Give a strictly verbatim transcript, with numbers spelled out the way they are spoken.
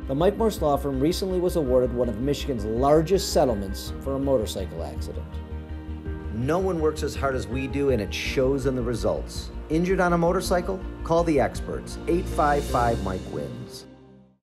The Mike Morse Law Firm recently was awarded one of Michigan's largest settlements for a motorcycle accident. No one works as hard as we do, and it shows in the results. Injured on a motorcycle? Call the experts. eight five five Mike wins.